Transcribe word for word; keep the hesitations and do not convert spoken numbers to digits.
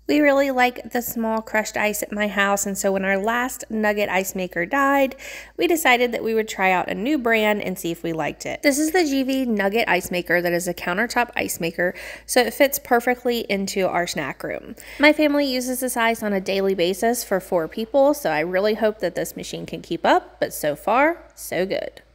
We really like the small crushed ice at my house, and so when our last nugget ice maker died, we decided that we would try out a new brand and see if we liked it. This is the Gevi nugget ice maker that is a countertop ice maker, so it fits perfectly into our snack room. My family uses this ice on a daily basis for four people, so I really hope that this machine can keep up, but so far, so good.